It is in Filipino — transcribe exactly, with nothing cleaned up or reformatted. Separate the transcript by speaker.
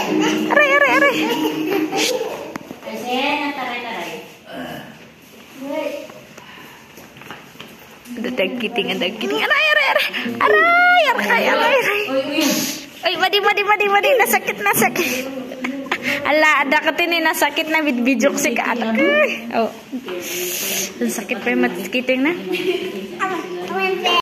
Speaker 1: Aray, aray, aray. Ada dagiting, ada dagiting. Aray, aray, aray. Aray, aray, aray, aray. Ay, madi, madi, madi, madi. Nasakit, nasakit. Ala, ada katini nasakit na bidbidjok si kaanak. Oh. Sakit pa yung matikiting na.